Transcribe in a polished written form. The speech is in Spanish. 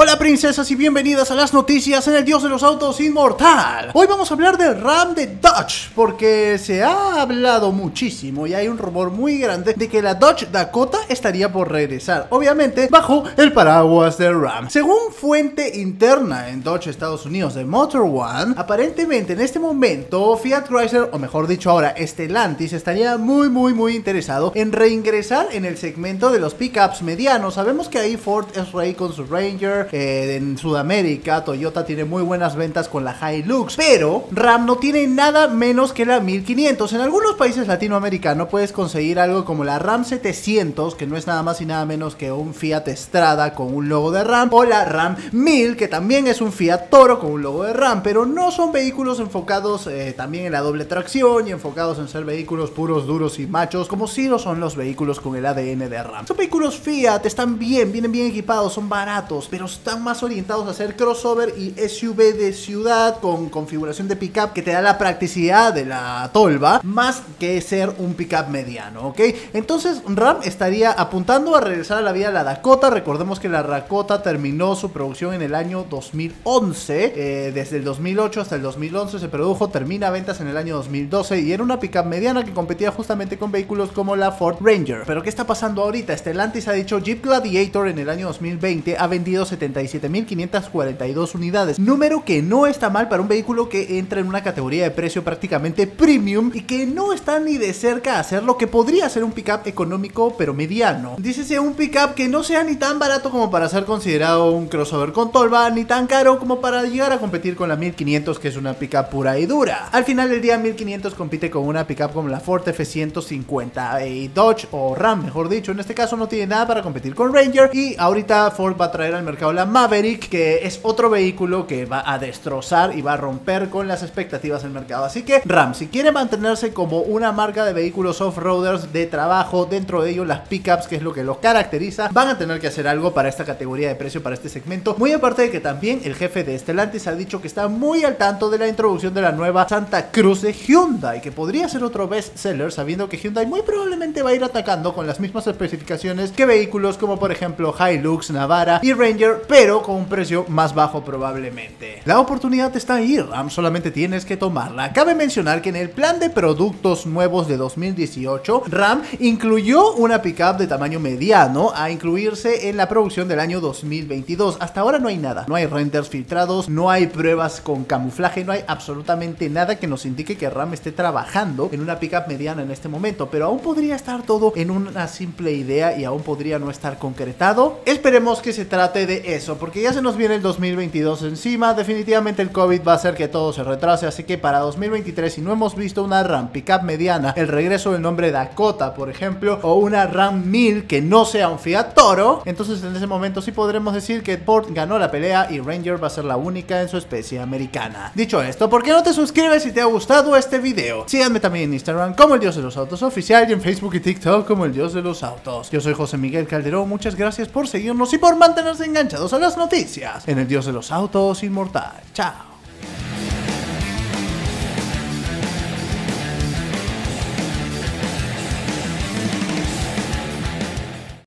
Hola princesas y bienvenidas a las noticias en el Dios de los Autos Inmortal. Hoy vamos a hablar del RAM de Dodge, porque se ha hablado muchísimo y hay un rumor muy grande de que la Dodge Dakota estaría por regresar, obviamente bajo el paraguas del RAM. Según fuente interna en Dodge Estados Unidos de Motor One, aparentemente en este momento Fiat Chrysler, o mejor dicho ahora Stellantis, estaría muy interesado en reingresar en el segmento de los pickups medianos. Sabemos que ahí Ford es rey con su Ranger, en Sudamérica Toyota tiene muy buenas ventas con la Hilux, pero RAM no tiene nada menos que la 1500. En algunos países latinoamericanos puedes conseguir algo como la RAM 700, que no es nada más y nada menos que un Fiat Strada con un logo de RAM, o la RAM 1000, que también es un Fiat Toro con un logo de RAM, pero no son vehículos enfocados también en la doble tracción y enfocados en ser vehículos puros, duros y machos, como sí lo son los vehículos con el ADN de RAM. Son vehículos Fiat, están bien, vienen bien equipados, son baratos, pero están más orientados a ser crossover y SUV de ciudad con configuración de pickup que te da la practicidad de la tolva, más que ser un pickup mediano, ¿ok? Entonces RAM estaría apuntando a regresar a la vida de la Dakota. Recordemos que la Dakota terminó su producción en el año 2011, desde el 2008 hasta el 2011 se produjo, termina ventas en el año 2012 y era una pickup mediana que competía justamente con vehículos como la Ford Ranger. Pero ¿qué está pasando ahorita? Stellantis ha dicho Jeep Gladiator en el año 2020 ha vendido 77.542 unidades, número que no está mal para un vehículo que entra en una categoría de precio prácticamente premium y que no está ni de cerca a hacer lo que podría ser un pickup económico pero mediano. Dícese un pickup que no sea ni tan barato como para ser considerado un crossover con tolva, ni tan caro como para llegar a competir con la 1500, que es una pickup pura y dura. Al final del día 1500 compite con una pickup como la Ford F-150 y Dodge, o RAM mejor dicho, en este caso no tiene nada para competir con Ranger, y ahorita Ford va a traer al mercado la Maverick, que es otro vehículo que va a destrozar y va a romper con las expectativas del mercado. Así que RAM, si quiere mantenerse como una marca de vehículos off-roaders de trabajo, dentro de ellos las pickups, que es lo que los caracteriza, van a tener que hacer algo para esta categoría de precio, para este segmento. Muy aparte de que también el jefe de Stellantis ha dicho que está muy al tanto de la introducción de la nueva Santa Cruz de Hyundai, que podría ser otro bestseller, sabiendo que Hyundai muy probablemente va a ir atacando con las mismas especificaciones que vehículos como por ejemplo Hilux, Navara y Ranger, pero con un precio más bajo probablemente. La oportunidad está ahí, RAM, solamente tienes que tomarla. Cabe mencionar que en el plan de productos nuevos de 2018, RAM incluyó una pickup de tamaño mediano a incluirse en la producción del año 2022. Hasta ahora no hay nada, no hay renders filtrados, no hay pruebas con camuflaje, no hay absolutamente nada que nos indique que RAM esté trabajando en una pickup mediana en este momento, pero aún podría estar todo en una simple idea y aún podría no estar concretado. Esperemos que se trate de eso, porque ya se nos viene el 2022 encima. Definitivamente el COVID va a hacer que todo se retrase, así que para 2023, si no hemos visto una RAM pickup mediana, el regreso del nombre Dakota por ejemplo, o una RAM 1000 que no sea un Fiat Toro, entonces en ese momento sí podremos decir que Ford ganó la pelea y Ranger va a ser la única en su especie americana. Dicho esto, ¿por qué no te suscribes si te ha gustado este video? Síganme también en Instagram como el Dios de los Autos Oficial y en Facebook y TikTok como el Dios de los Autos. Yo soy José Miguel Calderón, muchas gracias por seguirnos y por mantenerse enganchados a las noticias en el Dios de los Autos Inmortal. Chao.